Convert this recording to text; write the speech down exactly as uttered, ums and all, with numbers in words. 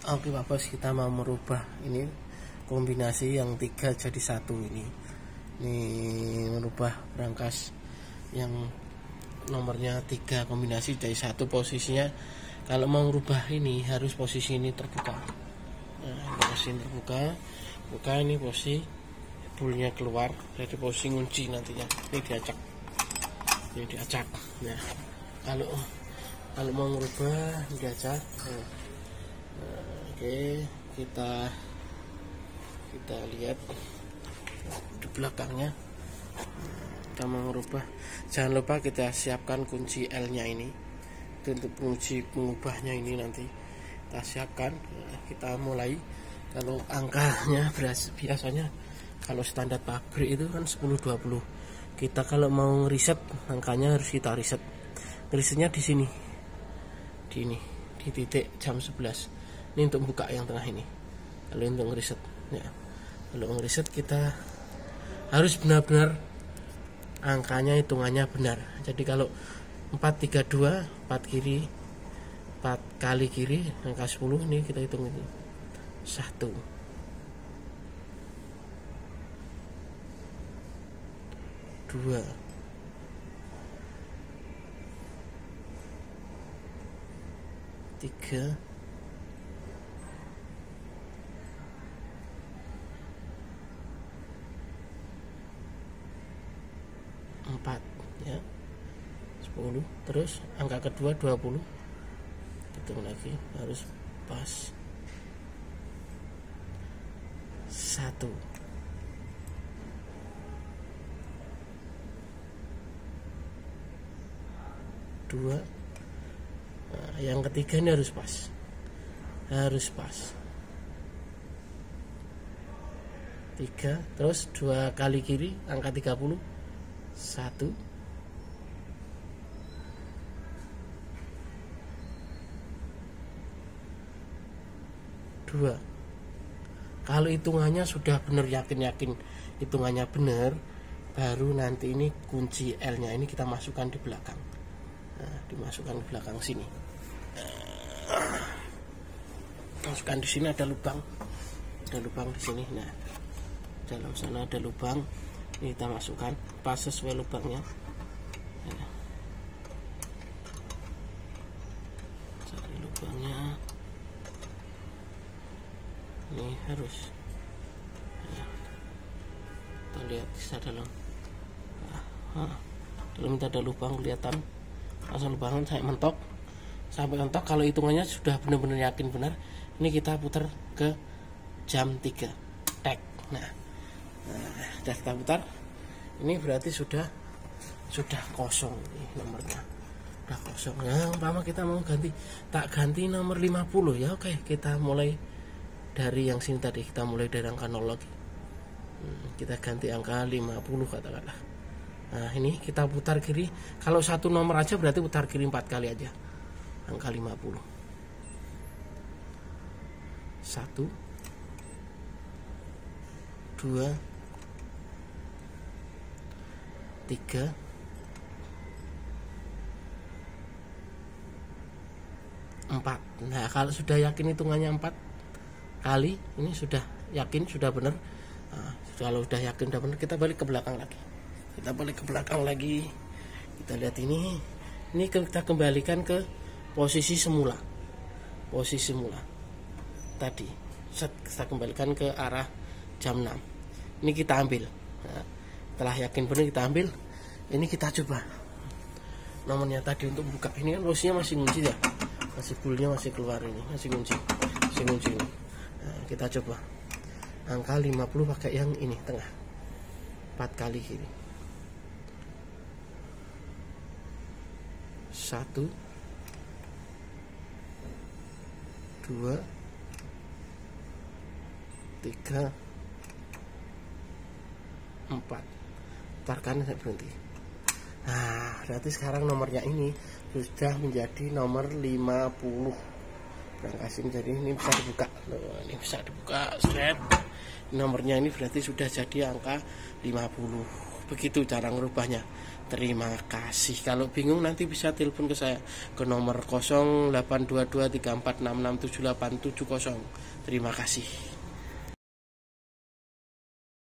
Oke Pak Bos, kita mau merubah ini kombinasi yang tiga jadi satu ini. Ini merubah brankas yang nomornya tiga kombinasi jadi satu. Posisinya kalau mau merubah ini harus posisi ini terbuka. Nah, ini posisi ini terbuka, buka ini posisi bulnya keluar, jadi posisi ngunci nantinya. Ini diacak, ini diacak. Nah, kalau kalau mau merubah diacak. Nah, Oke, kita kita lihat di belakangnya. Kita mau merubah, jangan lupa kita siapkan kunci L nya ini. Itu untuk kunci pengubahnya ini nanti kita siapkan. Nah, kita mulai. Kalau angkanya biasanya kalau standar pabrik itu kan sepuluh dua puluh. Kita kalau mau reset angkanya harus kita reset. Resetnya di sini, di ini, di titik jam sebelas. Ini untuk buka yang tengah ini. Kalau untuk ngeriset, ya. Kalau ngeriset kita harus benar-benar angkanya hitungannya benar. Jadi kalau empat tiga dua, empat kiri, empat kali kiri, angka sepuluh ini kita hitung itu. satu. dua. tiga. empat, ya, sepuluh, terus angka kedua dua puluh, hitung lagi harus pas, satu, dua, nah, yang ketiga ini harus pas, harus pas, tiga, terus dua kali kiri angka tiga puluh, satu, dua. Kalau hitungannya sudah benar, yakin-yakin hitungannya benar, baru nanti ini kunci L nya ini kita masukkan di belakang. Nah, dimasukkan di belakang sini. Masukkan di sini, ada lubang, ada lubang di sini. Nah, dalam sana ada lubang. Ini kita masukkan pas sesuai lubangnya. Nah, cari lubangnya. Ini harus. Nah, kita lihat bisa dalam. Nah, dalam kita ada lubang kelihatan. Pasang lubang saya mentok sampai mentok. Kalau hitungannya sudah benar-benar yakin benar, ini kita putar ke jam tiga. Tek. Nah. Nah, sudah kita putar. Ini berarti sudah sudah kosong nih nomornya. Sudah kosong. Yang pertama kita mau ganti, tak ganti nomor lima puluh ya. Oke, kita mulai dari yang sini tadi. Kita mulai dari angka nol lagi. Hmm, kita ganti angka lima puluh katakanlah. Nah, ini kita putar kiri. Kalau satu nomor aja berarti putar kiri empat kali aja. Angka lima puluh. satu, dua, tiga, empat. Nah, kalau sudah yakin hitungannya empat kali, ini sudah yakin, sudah benar. Nah, kalau sudah yakin sudah benar, kita balik ke belakang lagi. Kita balik ke belakang lagi. Kita lihat ini. Ini kita kembalikan ke posisi semula. Posisi semula tadi. Set, kita kembalikan ke arah jam enam. Ini kita ambil. Nah, setelah yakin benar kita ambil. Ini kita coba nomornya tadi untuk buka. Ini kan posisinya masih ngunci ya, masih bulnya masih keluar, ini masih ngunci, masih ngunci ini. Nah, kita coba angka lima puluh pakai yang ini tengah, empat kali kiri, satu, dua, tiga, empat. Putarkan, saya berhenti. Nah, berarti sekarang nomornya ini sudah menjadi nomor lima puluh. Brankas ini jadi ini bisa dibuka. Loh, ini bisa dibuka, set. Nomornya ini berarti sudah jadi angka lima puluh. begitu cara ngerubahnya. Terima kasih. Kalau bingung nanti bisa telepon ke saya ke nomor nol delapan dua dua tiga empat enam enam tujuh delapan tujuh nol. Terima kasih.